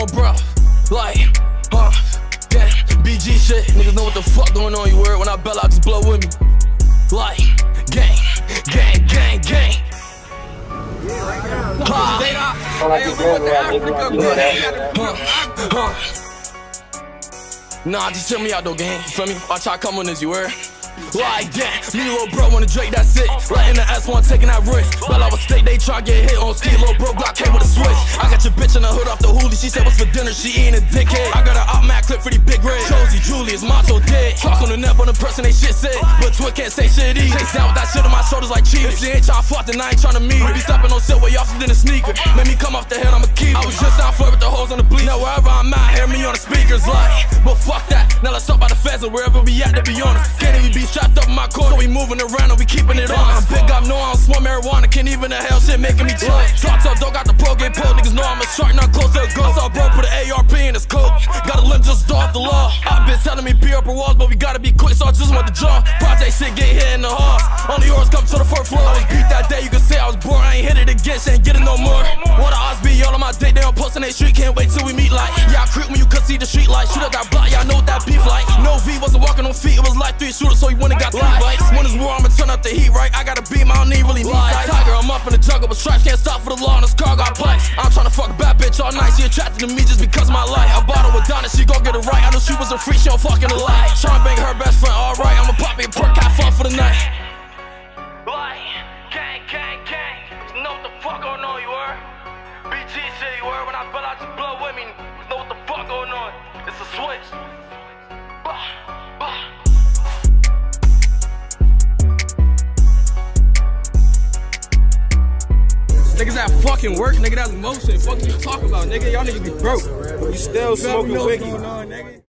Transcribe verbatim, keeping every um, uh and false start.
on, bro. Like, huh, yeah, B G shit. Niggas know what the fuck going on, you word. When I bell out, just blow with me. Like, gang, gang, gang, gang. Huh, huh. Nah, just chill me out though, gang. You feel me? Watch how I come on this, you word. Like that, me little bro wanna Drake, that's it. Letting the S one taking that risk. But I was state they try get hit on ski. Little bro block came with a switch. I got your bitch in the hood off the hoolie. She said what's for dinner, she eating a dickhead. I got an op mat clip for these big reds. Josie, Julius, Macho dead. Talk on the net on the person they shit said. But Twit can't say shit either. Chase down with that shit on my shoulders like cheaters. If she ain't tryna fuck, then I ain't tryna meet her. Be stepping on set way often than a sneaker. Made me come off the head, I'ma keep it. I was just down floor with the hoes on the bleach. Now wherever I'm at, hear me on the speakers like. But fuck that, now let's talk about the feds and wherever we at, to be honest. Can't even be strapped up in my car. So we moving around and we keeping it on. I'm big up, know I don't smoke marijuana. Can't even the hell shit making me drunk. Talk up, dog got the pro get pulled. Niggas know I'm a shark, not close to a ghost. I saw bro put an A R P in his coat. Got a limb just off the law. I've been telling me be up her walls, but we gotta be quick, so I just want the jaw. Project shit get hit in the heart. Only yours come to the first floor. I was beat that day, you can say I was bored. I ain't hit it again, she ain't getting no more. What the odds be, all on my date, they don't post on they street. Can't wait till we meet like. Yeah, I creep when you could see the street light. Shoot up that block, yeah, I know what that beef like. No V wasn't walking on feet, it was like three shooters, so he went and got three bites. When it's war, I'ma turn up the heat, right? I got a beam, I don't need really need like Tiger, I'm up in the jungle, but stripes can't stop for the law, and this car got pipes. I'm tryna fuck a bad bitch all night, she attracted to me just because of my life. I bought her with Donna, she gon' get it right. I know she was a freak, she don't fucking a lie. Tryna bang her best friend, alright, I'ma pop me a perk, have fun for the night. Like, gang, gang, gang, you know what the fuck going on, you were? B G shit, you were? When I bell out, just blow with me, you know what the fuck going on? It's a switch. Bah, bah. Niggas at fucking work, nigga, that's motion. Fuck you talking about, nigga. Y'all niggas be broke. You still smoking wiggy.